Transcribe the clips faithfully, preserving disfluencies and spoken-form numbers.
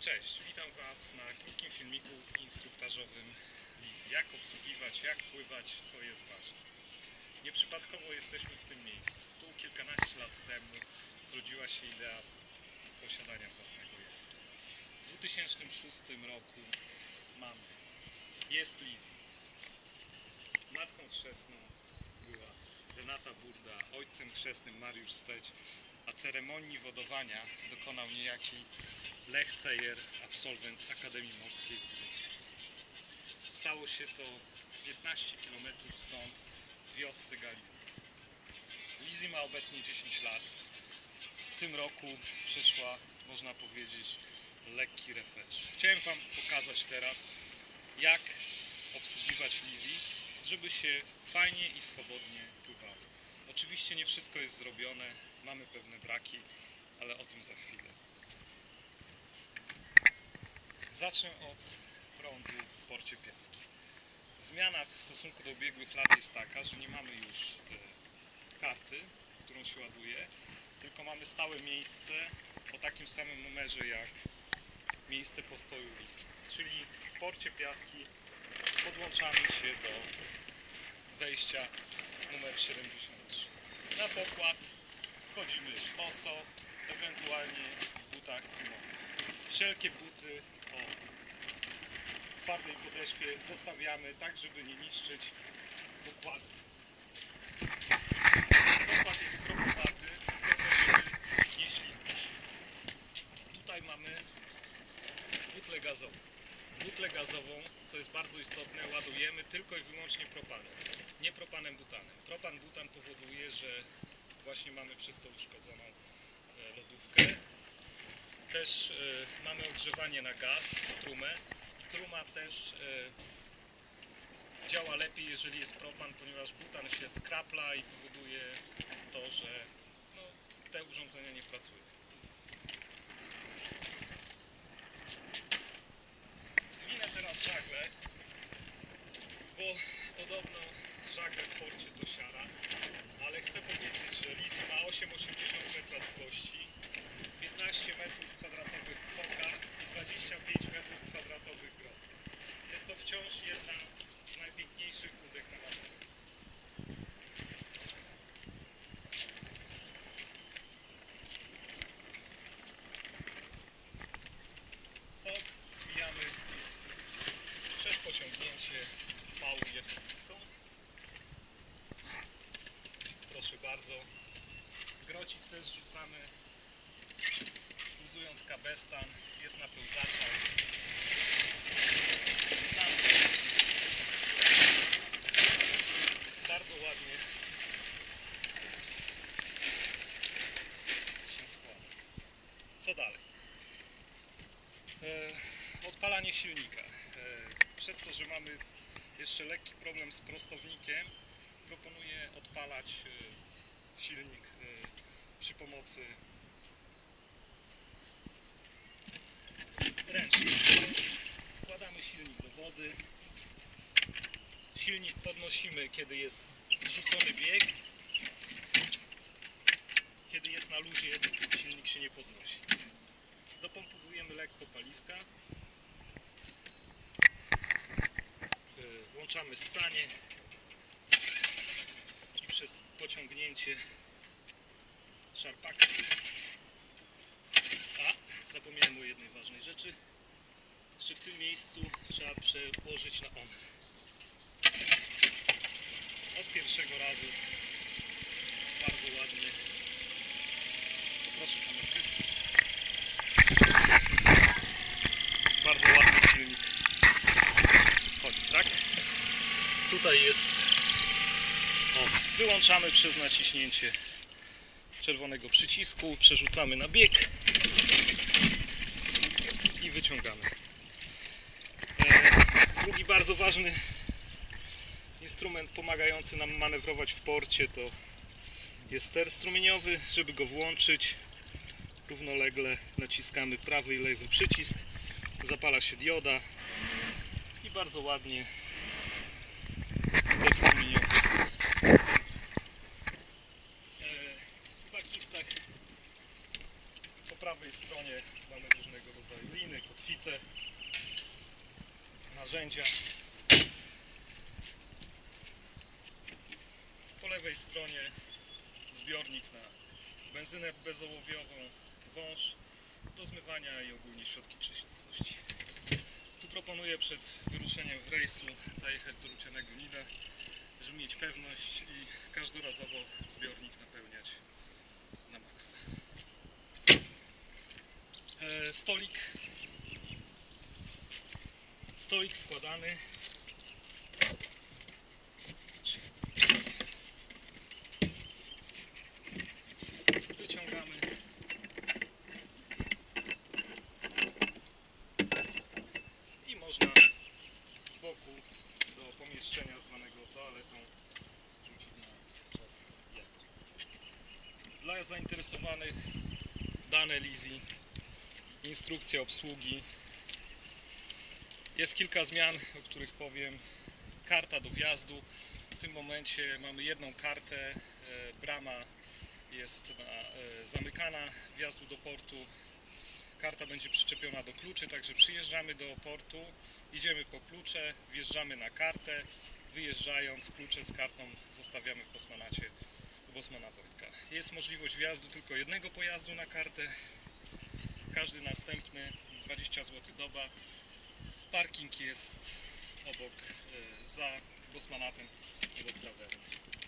Cześć, witam Was na krótkim filmiku instruktażowym Lizy. Jak obsługiwać, jak pływać, co jest ważne. Nieprzypadkowo jesteśmy w tym miejscu. Tu kilkanaście lat temu zrodziła się idea posiadania własnego jachtu. W dwa tysiące szóstym roku mamy, jest Lizy. Matką chrzestną była Renata Burda, ojcem chrzestnym Mariusz Steć, a ceremonii wodowania dokonał niejaki Lech Cejer, absolwent Akademii Morskiej w Gdyni. Stało się to piętnaście kilometrów stąd, w wiosce Galinów. Lizy ma obecnie dziesięć lat. W tym roku przeszła, można powiedzieć, lekki refresh. Chciałem Wam pokazać teraz, jak obsługiwać Lizy, żeby się fajnie i swobodnie pływało. Oczywiście nie wszystko jest zrobione, mamy pewne braki, ale o tym za chwilę. Zacznę od prądu w porcie Piaski. Zmiana w stosunku do ubiegłych lat jest taka, że nie mamy już e, karty, którą się ładuje, tylko mamy stałe miejsce o takim samym numerze jak miejsce postoju Lizy. Czyli w porcie Piaski podłączamy się do wejścia numer siedemdziesiąt trzy. Na pokład wchodzimy boso, ewentualnie w butach gumowych. Wszelkie buty o twardej podeszwie zostawiamy tak, żeby nie niszczyć pokładu. Pokład jest krokowaty, żeby nie ślizgać. Tutaj mamy butlę gazową. Butlę gazową, co jest bardzo istotne, ładujemy tylko i wyłącznie propanem, nie propanem butanem. Propan butan powoduje, że właśnie mamy przez to uszkodzoną lodówkę. Też e, mamy ogrzewanie na gaz, trumę. Truma też e, działa lepiej, jeżeli jest propan, ponieważ butan się skrapla i powoduje to, że no, te urządzenia nie pracują. Zwinę teraz żagle, bo podobno żagle w porcie to siara, ale chcę powiedzieć, że Lizy ma osiem przecinek osiemdziesiąt metra długości, piętnaście metrów kwadratowych foka i dwadzieścia pięć metrów kwadratowych grot. Jest to wciąż jedna z najpiękniejszych łódek na Mazurach. Fok zwijamy przez pociągnięcie pału jedną. Proszę bardzo. Grocik też rzucamy, luzując kabestan, jest napełzaczem. Bardzo ładnie się składa. Co dalej? E, odpalanie silnika. E, przez to, że mamy jeszcze lekki problem z prostownikiem, proponuję odpalać e, silnik e, przy pomocy ręcznej. Wkładamy silnik do wody. Silnik podnosimy, kiedy jest rzucony bieg. Kiedy jest na luzie, silnik się nie podnosi. Dopompowujemy lekko paliwka. Włączamy ssanie i przez pociągnięcie szarpaka. A, zapomniałem o jednej ważnej rzeczy. Jeszcze w tym miejscu trzeba przełożyć na on. Od pierwszego razu bardzo ładnie. Proszę kamerkę. Bardzo ładny silnik chodzi, tak? Tutaj jest. O, wyłączamy przez naciśnięcie czerwonego przycisku, przerzucamy na bieg i wyciągamy. E, drugi bardzo ważny instrument pomagający nam manewrować w porcie to jest ster strumieniowy. Żeby go włączyć, równolegle naciskamy prawy i lewy przycisk, zapala się dioda i bardzo ładnie ster strumieniowy. W bakistach po prawej stronie mamy różnego rodzaju liny. Tutaj kotwice, narzędzia. Po lewej stronie zbiornik na benzynę bezołowiową, wąż do zmywania i ogólnie środki czystości. Tu proponuję przed wyruszeniem w rejsu zajechać do Rucianego Nila, żeby mieć pewność i każdorazowo zbiornik napełniać na maksa. E, stolik stolik składany. Wyciągamy i można z boku do pomieszczenia zwanego toaletą rzucić na czas jazdy. Dla zainteresowanych dane leasing, instrukcja obsługi. Jest kilka zmian, o których powiem. Karta do wjazdu. W tym momencie mamy jedną kartę. Brama jest na, zamykana wjazdu do portu. Karta będzie przyczepiona do kluczy, także przyjeżdżamy do portu, idziemy po klucze, wjeżdżamy na kartę, wyjeżdżając klucze z kartą zostawiamy w Bosmanacie u Bosmana Wojtka. Jest możliwość wjazdu tylko jednego pojazdu na kartę, każdy następny dwadzieścia złotych doba. Parking jest obok, za Bosmanatem, obok trawery.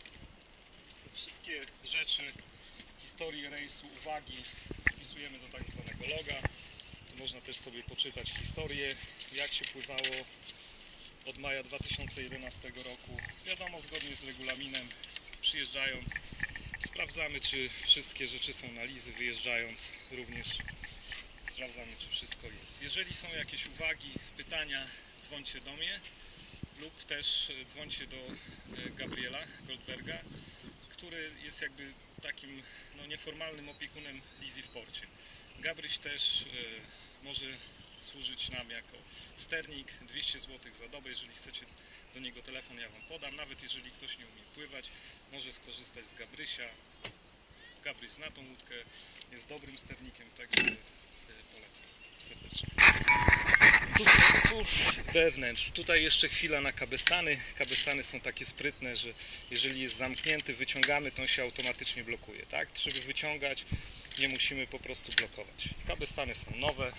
Wszystkie rzeczy, historii rejsu, uwagi wpisujemy do tak zwanego loga. Tu można też sobie poczytać historię, jak się pływało od maja dwa tysiące jedenastego roku. Wiadomo, zgodnie z regulaminem, przyjeżdżając sprawdzamy, czy wszystkie rzeczy są na lizy, wyjeżdżając również sprawdzamy, czy wszystko jest. Jeżeli są jakieś uwagi, pytania, dzwońcie do mnie lub też dzwońcie do Gabriela Goldberga, który jest jakby takim no, nieformalnym opiekunem Lizy w porcie. Gabryś też y, może służyć nam jako sternik, dwieście złotych za dobę, jeżeli chcecie do niego telefon, ja wam podam. Nawet jeżeli ktoś nie umie pływać, może skorzystać z Gabrysia. Gabryś zna tą łódkę, jest dobrym sternikiem, także y, polecam serdecznie. Cóż, cóż wewnątrz, tutaj jeszcze chwila na kabestany. Kabestany są takie sprytne, że jeżeli jest zamknięty, wyciągamy, to on się automatycznie blokuje, tak? Żeby wyciągać, nie musimy po prostu blokować. Kabestany są nowe,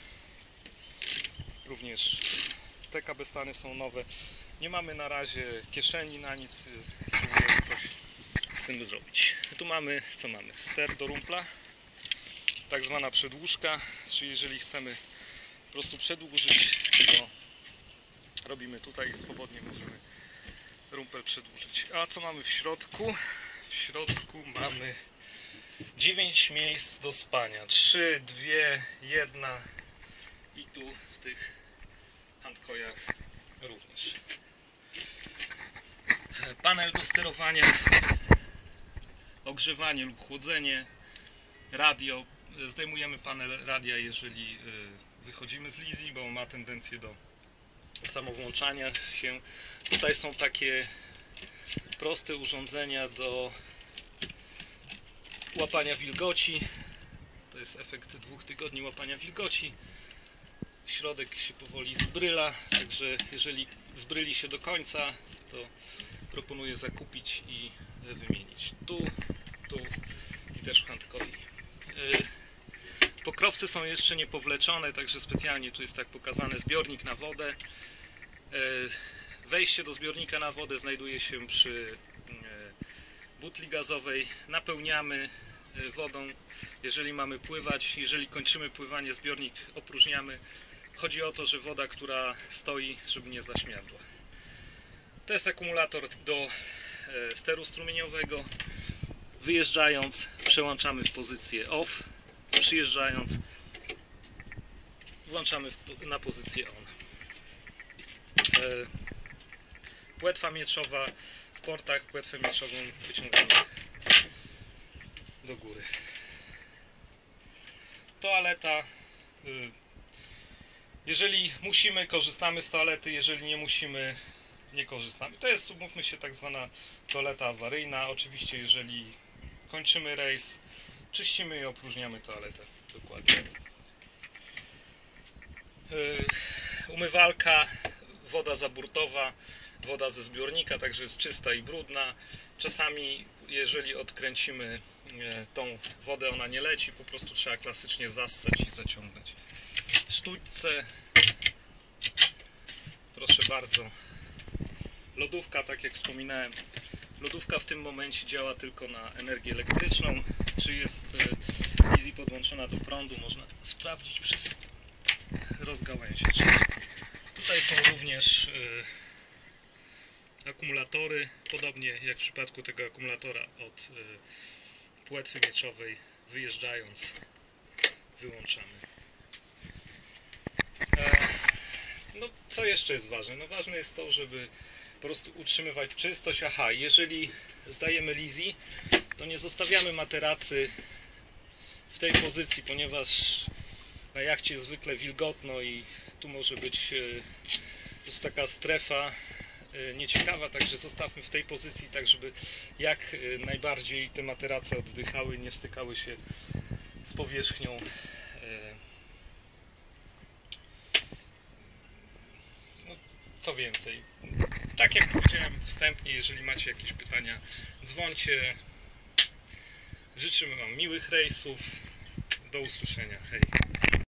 również te kabestany są nowe. Nie mamy na razie kieszeni na nic, spróbujemy coś z tym zrobić. Tu mamy, co mamy? Ster do rumpla, tak zwana przedłużka, czyli jeżeli chcemy po prostu przedłużyć, to robimy tutaj i swobodnie możemy rumpel przedłużyć. A co mamy w środku? W środku mamy dziewięć miejsc do spania. trzy, dwie, jedna i tu w tych handkojach również. Panel do sterowania, ogrzewanie lub chłodzenie, radio. Zdejmujemy panel radia, jeżeli wychodzimy z Lizy, bo ma tendencję do samowłączania się. Tutaj są takie proste urządzenia do łapania wilgoci. To jest efekt dwóch tygodni łapania wilgoci. Środek się powoli zbryla, także jeżeli zbryli się do końca, to proponuję zakupić i wymienić. Tu, tu i też w handkoi. Pokrowce są jeszcze nie powleczone, także specjalnie tu jest tak pokazane zbiornik na wodę. Wejście do zbiornika na wodę znajduje się przy butli gazowej. Napełniamy wodą, jeżeli mamy pływać. Jeżeli kończymy pływanie, zbiornik opróżniamy. Chodzi o to, że woda, która stoi, żeby nie zaśmierdła. To jest akumulator do steru strumieniowego. Wyjeżdżając, przełączamy w pozycję off. Przyjeżdżając, włączamy na pozycję on. Płetwa mieczowa w portach, płetwę mieczową wyciągamy do góry. Toaleta. Jeżeli musimy, korzystamy z toalety, jeżeli nie musimy, nie korzystamy. To jest, umówmy się, tak zwana toaleta awaryjna. Oczywiście, jeżeli kończymy rejs, czyścimy i opróżniamy toaletę. Dokładnie. Umywalka, woda zaburtowa, woda ze zbiornika, także jest czysta i brudna. Czasami, jeżeli odkręcimy tą wodę, ona nie leci, po prostu trzeba klasycznie zassać i zaciągnąć. Sztućce, proszę bardzo, lodówka, tak jak wspominałem, lodówka w tym momencie działa tylko na energię elektryczną. Czy jest Easy podłączona do prądu, można sprawdzić przez rozgałęzię. Tutaj są również y, akumulatory, podobnie jak w przypadku tego akumulatora od y, płetwy mieczowej, wyjeżdżając wyłączamy. E, no co jeszcze jest ważne? No ważne jest to, żeby po prostu utrzymywać czystość. Aha, jeżeli zdajemy Easy, to nie zostawiamy materacy w tej pozycji, ponieważ na jachcie jest zwykle wilgotno i tu może być po prostu taka strefa nieciekawa, także zostawmy w tej pozycji, tak żeby jak najbardziej te materace oddychały, nie stykały się z powierzchnią. No, co więcej, tak jak powiedziałem wstępnie, jeżeli macie jakieś pytania, dzwońcie. Życzymy Wam miłych rejsów. Do usłyszenia. Hej.